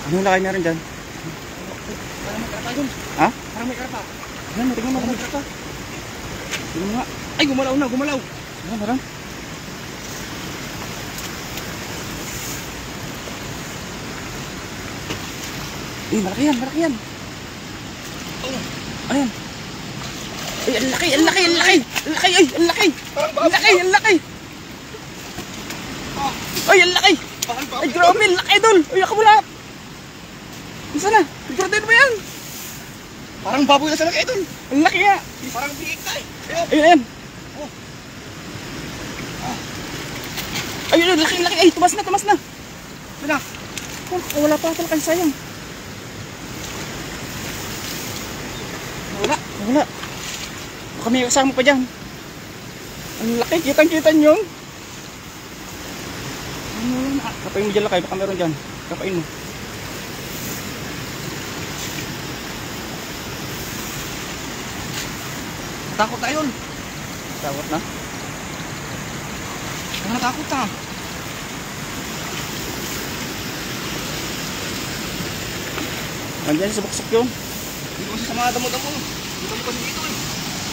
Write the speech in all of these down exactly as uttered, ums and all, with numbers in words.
Anong laki meron dyan? Parang may karpa dun. Ha? Parang may karpa. Tingnan mo, tingnan mo, tingnan mo. Tingnan mo nga. Ay, gumalaw na, gumalaw. Meron, meron. Eh, malaki yan, malaki yan. Oh. Ayan. Ay, ang laki, ang laki, ang laki. Ang laki, ay, ang laki. Ang laki, ang laki. Ay, ang laki. Ay, grabe, ang laki dun. Ay, ako wala. Isa na, graduate mo yan. Parang baboy na sa laki ito. Ang laki nga. Parang biik na eh. Ayun, ayun. Ayun, ayun, laki, laki. Ay, tumas na, tumas na. Ito na. Oh, wala pa talaga, sayang. Wala, wala. Baka may kasama pa dyan. Ang laki, kitang-kita nyo. Ano yun? Ah, kapain mo dyan lakay, baka meron dyan. Kapain mo. Natakot na yun. Takot na. Natakot na. Nandiyan sa buksok yun. Hindi ko kasi sa mga damo-damo. Hindi ko kasi dito eh.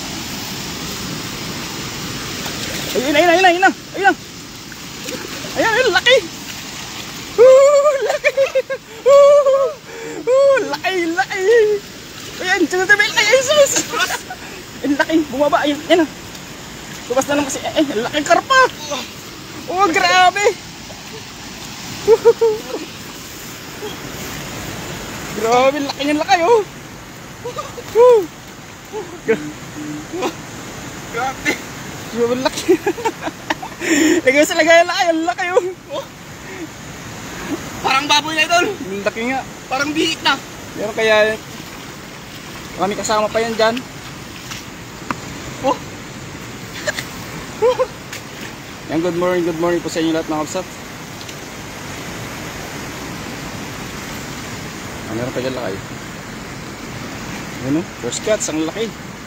Ayun, ayun, ayun, ayun na. Ayun na. Ayun, ayun, laki. Woo, laki. Woo, laki, laki. Ayan, sinatabi. Ay, ay, sus. Ang laki, bumaba. Ayun, ayun na. Tubas na lang kasi. Ay, ang laki karpa. Oh, grabe. Grabe, laki niyan laki, oh. Woo. Grabe. Grabe, laki. Lagay sa lagay laki, ang laki, oh. Oh. Parang baboy na ito. Ang laki nga. Parang biik na. Pero kaya kami kasama pa yan dyan. Oh. Yan, good morning, good morning po sa inyo lahat mga kapsat. Ah, meron pa dyan lakay. Ano? First cuts, ang laki.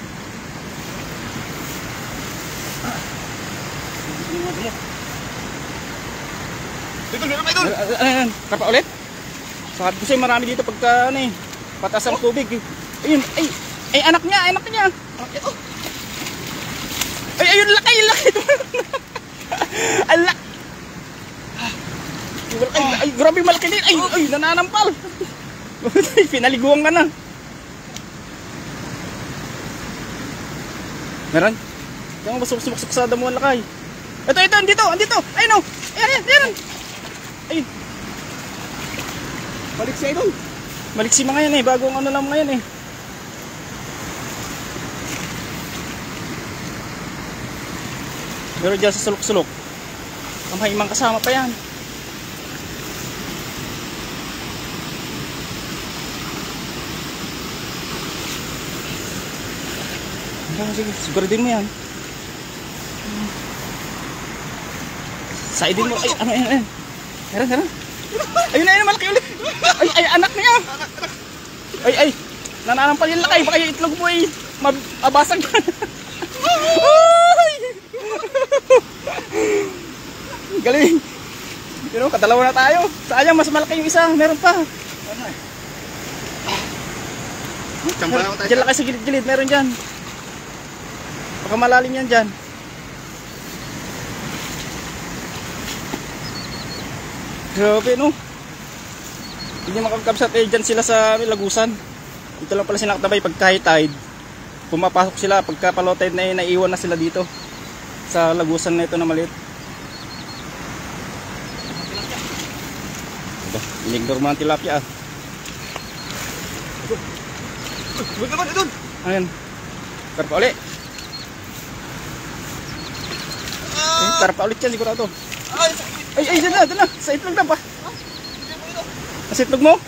Ito, meron pa ito. Ano, ano, ano, kapa ulit? Sabi ko sa'yo marami dito pagka ano eh, patas ang tubig eh. Ayun, ay, ay anak niya, anak niya. Ito. Ay, ayun, laki, laki. Ang laki. Ay, ay, grabe malaki din. Ay, ay, nananampal. Pinaliguan ka na. Meron? Diyan mo sumusuk sa damo ang lakay. Ito, ito, andito, andito. Ayun o. Ayan, ayan, ayan. Ayun. Balik siya ito. Maliksi mga yan eh. Bagong ano lang mga yan eh. Pero dyan sa sulok-sulok, kamay mang kasama pa yan. Sige, siguradin mo yan. Saidin mo. Ay, ano yan, ano yan. Meron, meron. Ayun, ayun, malaki ulit. Ay, ay, anak niya. Ay, ay, nananampal yung lakay. Baka yung itlog mo ay mabasag. Ay! Galing. Pero kadalawa na tayo. Sayang, mas malaki yung isa. Meron pa. Diyan lakay sa gilid-gilid. Meron dyan. Baka malalim yan dyan. Grabe no. Hindi makakabsat eh. Dyan sila sa Lagusan. Dito lang pala sila nakatabay pag high tide. Pumapasok sila. Pagka low tide na eh, naiiwan na sila dito. Sa Lagusan na ito na maliit. Ignore mo ang tilapia ah. Huwag naman ito. Ayan. Karpa ulit. Eh, karpa ulit yan sigurado. Ay, Ay, ay, dyan na, dyan na. Sa itlog na pa. Sa itlog mo?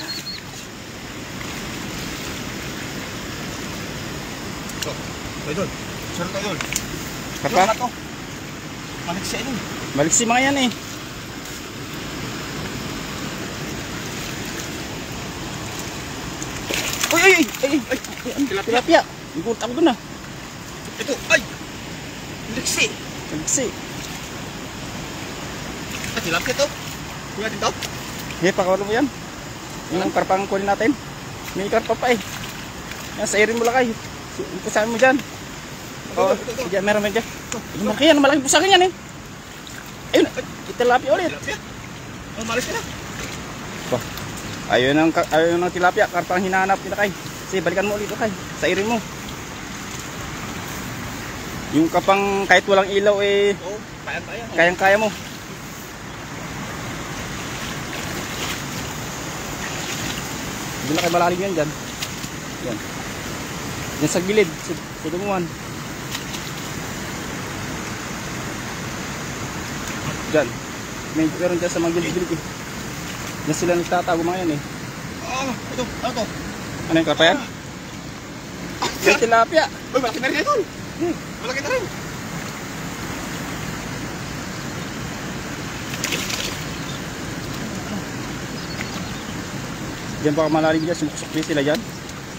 ito. Ito idol. Sarap idol. Karpa? Balik siya idol. Balik si mga yan eh. Uy, ay, ay, ay, ay, ay, Tilapia. tilapia. Igulat ako dun ah. Ito, ay! Liksi! Liksi. Ah, tilapia ito. Kuya dito. Eh, pakawala mo yan. Yung karpang kunin natin. May karpa pa eh. Yan, sa irin mo lakay. Pusakin mo dyan. Oo, sige, meron meron dyan. Yung malaki yan, malaking pusakin yan eh. Ayun, tilapia ulit. Oh, malis ka na. Bah, ayun ang, ayun ang tilapia, karpang hinahanap nila kay. Sige, balikan mo ulit kay, sa irin mo. Yung kapang kahit walang ilaw eh, Oo, kayang-kaya. kayang-kaya mo. Hindi na kayo malalim yan dyan. Yan. Yan sa gilid, sa, sa dumuhan. Dyan. May meron dyan sa mga gilid-gilid eh. Yan sila nagtatago mga yan eh. Ah, ito, ano to? Ano yung karpa yan? Yung tilapia. Uy, malaki na rin ito. Hmm. Malaki na rin. Diyan baka malalim dyan, sumusok din sila dyan.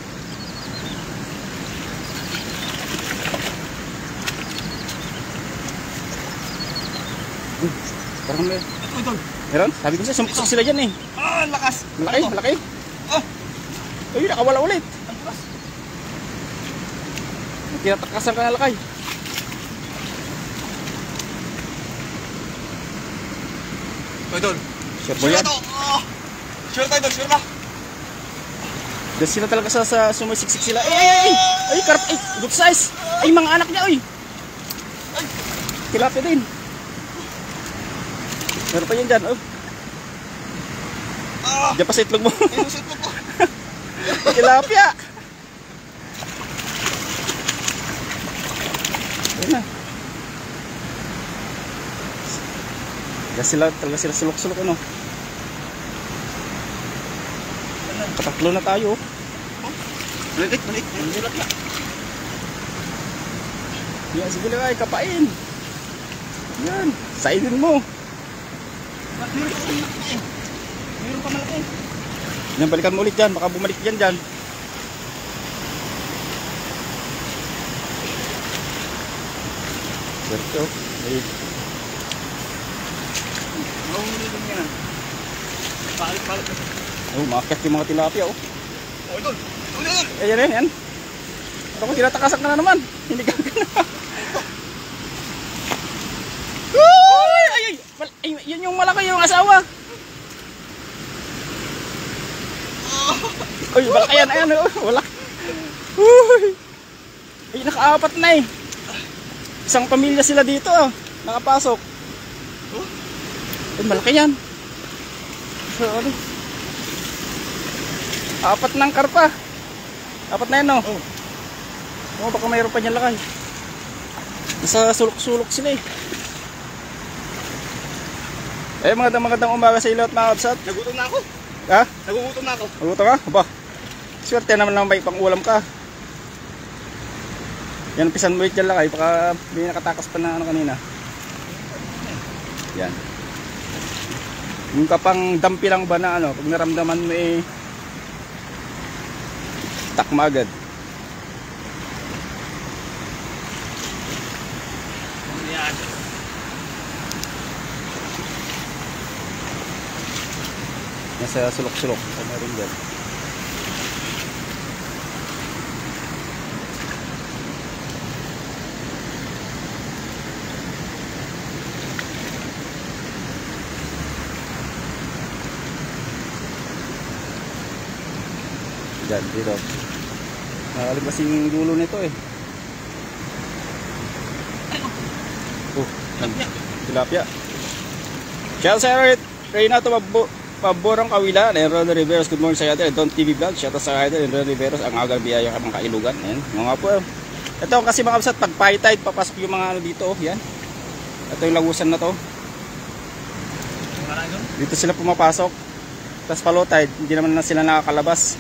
Hmm. Parang may... Ito, ito. Meron? Sabi ko siya, sumusok sila dyan eh. Ah, lakas. Malaki, Ano to? malaki. Ah, Ay, nakawala ulit. ang lakas. Tinatakasan ka na lakay. Ito, ito. Sure po Sure yan. na to. Ah, sure tayo, Idol. Sure na. Diyan sila talaga sa, sa sumisiksik sila. Ay, ay, ay! Ay, karp, ay, good size! Ay, mga anak niya, ay! Ay, Tilapia din. Meron pa yan dyan, oh. ah, Diyan pa sa itlog mo. inusot mo ko. Tilapia! Ayun na. Diyan sila, talaga sila sulok-sulok, ano. Katatlo na tayo, oh. Balik, balik. Balik na. Yan, sige lang ay, kapain. Yan, sainin mo. Meron pa malaki. Yan, balikan mo ulit dyan, baka bumalik yan dyan. Serto, ay, Oo, meron yan. Balik, balik. oh, maakyat yung mga tilapia, oh. Oh, Idol. Idol, Idol. Ayan, yan, yan. Ano ko, tinatakasak ka na naman. Hinigang ka na. Uy! Ay, ay, mal- ay, yun yung malaki yung asawa. Uy, malaki yan, ayan, oh, wala. Uy! Ay, nakaapat na eh. Isang pamilya sila dito, oh. Nakapasok. Ay, malaki yan. So, ano? Apat ng karpa. Apat na yan, no? Oh. Oh, baka mayroon pa dyan lakay. Nasa sulok-sulok sila eh. Eh, magandang magandang umaga sa ilo at mga kapsat. Nagutom na ako. Ha? Nagugutom na ako. Maguto ka? Aba, swerte naman lang may pang ulam ka. Yan, pisan mo dyan lakay. Baka may nakatakas pa na ano kanina. Yan. Yung kapang dampi lang ba na ano, pag naramdaman mo eh, takma agad. Yan. Nasa sulok-sulok. Ito meron dyan. Dyan, dito. Nakalibas yung dulo nito eh. Oh, tilapia. Shout out sa Renato Mabo. Paborang Kawilan, and Ron Riveros. Good morning sa atin, Don T V Vlog. Shout out sa atin, and Ron Riveros. Ang agang biyaya ka mga kailugan. Ayan, mga po. Ito kasi mga kapsat, pag high tide, papasok yung mga ano dito. Oh, yan. Ito yung lagusan na to. Dito sila pumapasok. Tapos pa low tide, hindi naman na sila nakakalabas.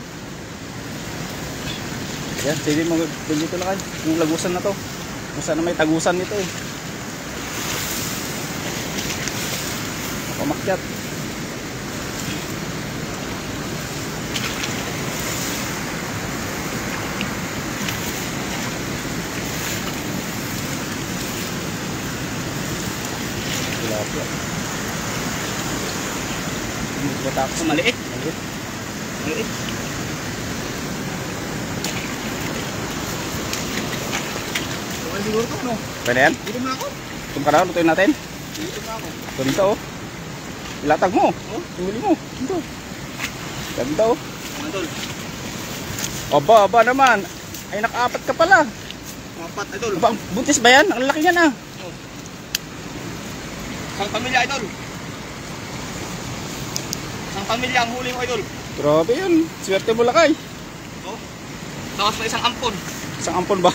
Yan, sige mo dito lang yung lagusan na to. Kung saan may tagusan nito eh. Pamakyat. Tilapia. Hindi ko tapos Maliit. Maliit. Eh, okay siguro to, no? Pwede yan? Dito na ako. Tum ka na, lutuin natin. Dito na ako. Ganda oh. Ilatag mo. Oh? Tumili mo. Ganda. Ganda oh. Ano, Idol? Aba, aba naman. Ay, nakaapat ka pala. Mapat, Idol. Aba, buntis ba yan? Ang laki yan ah. Oh. Isang pamilya, Idol. Isang pamilya ang huli mo, Idol. Grabe yun. Swerte mo lakay. Oh. Tapos may isang ampon. Isang ampon ba?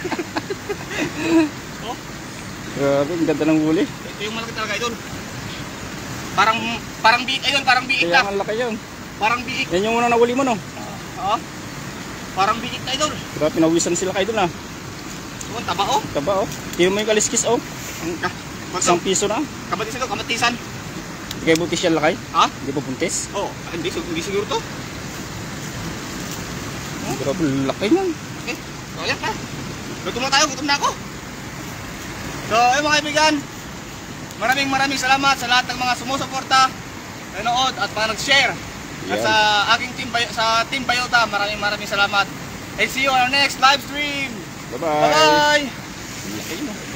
Oh. Grabe, ang ganda ng huli. Ito yung malaki talaga, Idol. Parang parang biik, Idol. Parang biik Kaya na. ang laki yun. Parang biik. Yan yung una na huli mo no? Oo. Parang biik na, Idol. Grabe, pinawisan sila kayo dun ah. Oh, ang taba, oh. Taba oh. Tingnan mo yung kaliskis oh. Ang ka. Isang piso na. Kabatisan to, kamatisan. Hindi kayo buntis yan lakay? Ha? Hindi pa buntis? Oh, hindi, hindi siguro to. Grabe, laki niyan. Okay, so yan pa. Gutom na tayo, gutom na ako. So, ayun mga kaibigan. Maraming maraming salamat sa lahat ng mga sumusuporta, nanood at mga nag-share. At Yan. sa aking team, Bay- sa Team Bayota, maraming maraming salamat. And see you on our next live stream. Bye-bye. Bye-bye! Laki no?